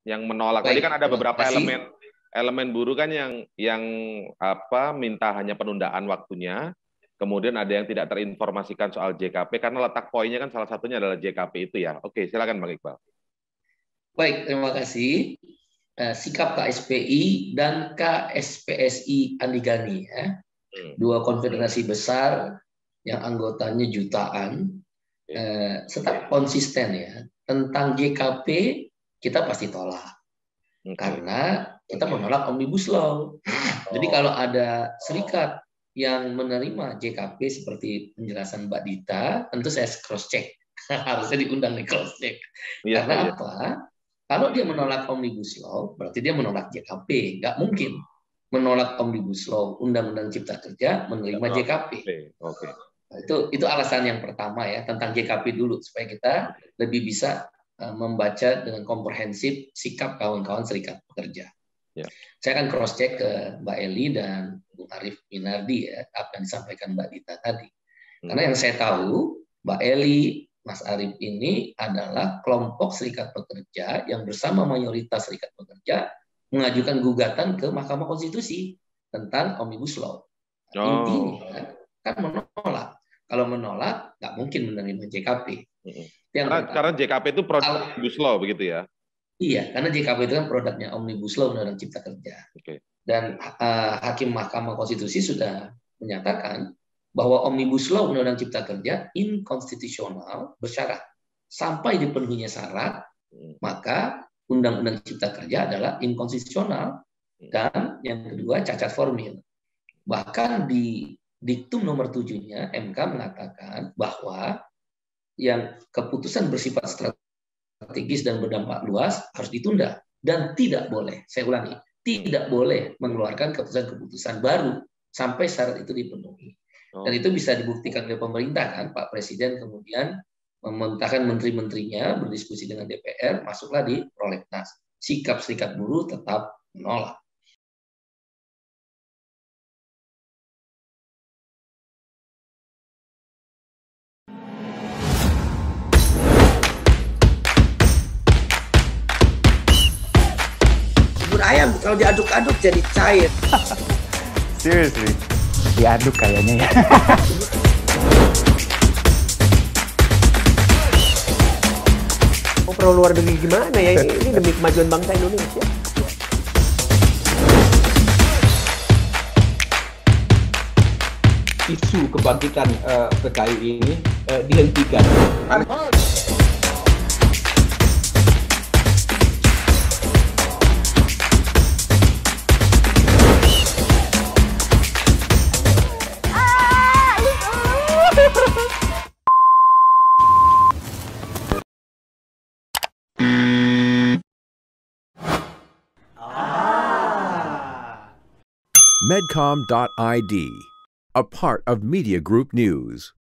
yang menolak. Tadi Baik, kan ada terima beberapa kasih. elemen buruh kan yang apa minta hanya penundaan waktunya. Kemudian ada yang tidak terinformasikan soal JKP karena letak poinnya kan salah satunya adalah JKP itu ya. Oke, silakan Bang Iqbal. Baik, terima kasih. Sikap KSPI dan KSPSI Andigani, ya. Dua konfederasi besar yang anggotanya jutaan, tetap konsisten ya. Tentang JKP kita pasti tolak. Karena kita menolak Omnibus Law. Jadi kalau ada serikat yang menerima JKP seperti penjelasan Mbak Dita, tentu saya cross check. Harusnya diundang di cross check. Karena apa? Kalau dia menolak Omnibus Law, berarti dia menolak JKP. Nggak mungkin menolak Omnibus Law, Undang-Undang Cipta Kerja, menerima JKP. Oke. Itu alasan yang pertama ya, tentang JKP dulu, supaya kita lebih bisa membaca dengan komprehensif sikap kawan-kawan serikat pekerja. Ya. Saya akan cross check ke Mbak Eli dan Bung Arief Minardi ya, apa yang disampaikan Mbak Dita tadi. Karena yang saya tahu, Mbak Eli, Mas Arief ini adalah kelompok serikat pekerja yang bersama mayoritas serikat pekerja mengajukan gugatan ke Mahkamah Konstitusi tentang Omnibus Law. Intinya kan menolak. Kalau menolak, nggak mungkin menerima JKP. Karena JKP itu produk Omnibus Law begitu ya? Iya, karena JKP itu kan produknya Omnibus Law, Undang-Undang Cipta Kerja. Dan Hakim Mahkamah Konstitusi sudah menyatakan bahwa Omnibus Law Undang-Undang Cipta Kerja inkonstitusional bersyarat. Sampai dipenuhinya syarat, maka Undang-Undang Cipta Kerja adalah inkonstitusional. Dan yang kedua, cacat formil. Bahkan di diktum nomor 7-nya, MK mengatakan bahwa yang keputusan bersifat strategis dan berdampak luas harus ditunda. Dan tidak boleh, saya ulangi, tidak boleh mengeluarkan keputusan-keputusan baru sampai syarat itu dipenuhi. Dan itu bisa dibuktikan oleh pemerintah kan, Pak Presiden kemudian memerintahkan menteri-menterinya berdiskusi dengan DPR, masuklah di prolegnas. Sikap serikat buruh tetap menolak. Bubur ayam kalau diaduk-aduk jadi cair. Seriously, diaduk kayaknya ya. Mau perlu luar negeri gimana ya? Ini demi kemajuan bangsa Indonesia. Isu kebangkitan PKI ini dihentikan. Medcom.id, a part of Media Group News.